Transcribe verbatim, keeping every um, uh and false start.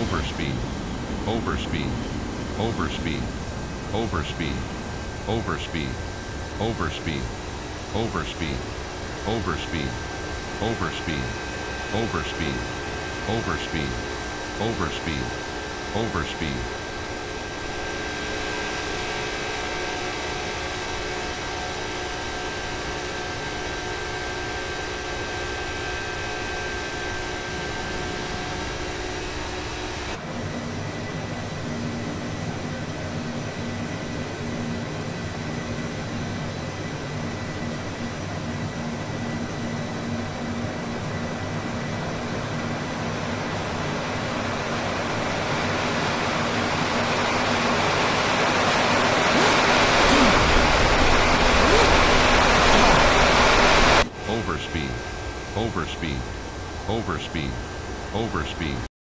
overspeed, overspeed, overspeed, overspeed, overspeed, overspeed, overspeed, overspeed, overspeed, overspeed, overspeed, overspeed, overspeed. Overspeed, overspeed, overspeed, overspeed.